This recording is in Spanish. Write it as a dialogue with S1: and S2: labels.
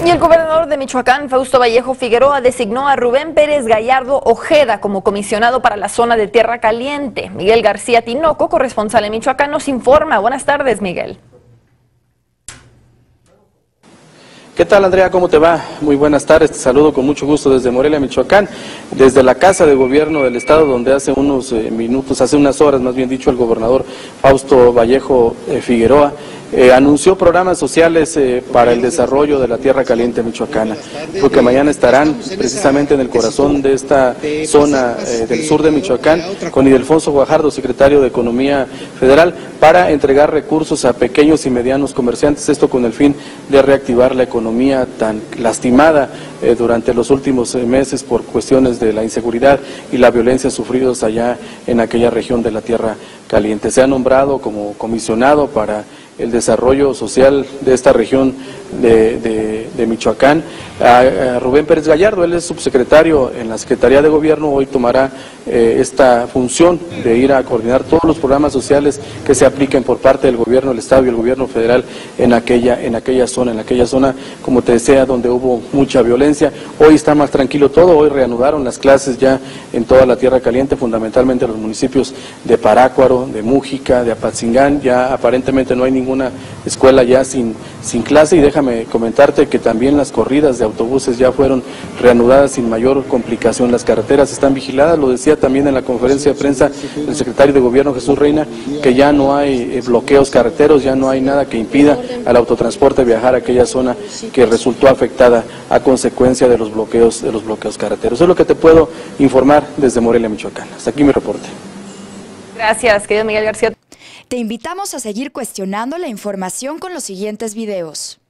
S1: Y el gobernador de Michoacán, Fausto Vallejo Figueroa, designó a Rubén Pérez Gallardo Ojeda como comisionado para la zona de Tierra Caliente. Miguel García Tinoco, corresponsal en Michoacán, nos informa. Buenas tardes, Miguel.
S2: ¿Qué tal, Andrea? ¿Cómo te va? Muy buenas tardes, te saludo con mucho gusto desde Morelia, Michoacán, desde la Casa de Gobierno del Estado, donde hace unas horas, más bien dicho, el gobernador Fausto Vallejo Figueroa anunció programas sociales para el desarrollo de la Tierra Caliente michoacana, porque mañana estarán precisamente en el corazón de esta zona del sur de Michoacán, con Ildefonso Guajardo, secretario de Economía Federal, para entregar recursos a pequeños y medianos comerciantes, esto con el fin de reactivar la economía tan lastimada durante los últimos meses por cuestiones de la inseguridad y la violencia sufridos allá en aquella región de la Tierra Caliente. Se ha nombrado como comisionado para el desarrollo social de esta región de Michoacán a Rubén Pérez Gallardo. Él es subsecretario en la Secretaría de Gobierno. Hoy tomará esta función de ir a coordinar todos los programas sociales que se apliquen por parte del gobierno del Estado y el gobierno federal en aquella zona, como te decía, donde hubo mucha violencia. Hoy está más tranquilo todo. Hoy reanudaron las clases ya en toda la Tierra Caliente, fundamentalmente en los municipios de Parácuaro, de Mújica, de Apatzingán. Ya aparentemente no hay ninguna escuela ya sin clase, y déjame comentarte que también las corridas de autobuses ya fueron reanudadas sin mayor complicación. Las carreteras están vigiladas, lo decía también en la conferencia de prensa el secretario de Gobierno Jesús Reina, que ya no hay bloqueos carreteros, ya no hay nada que impida al autotransporte viajar a aquella zona que resultó afectada a consecuencia de los bloqueos carreteros. Eso es lo que te puedo informar desde Morelia, Michoacán. Hasta aquí mi reporte.
S1: Gracias, querido Miguel García.
S3: Te invitamos a seguir cuestionando la información con los siguientes videos.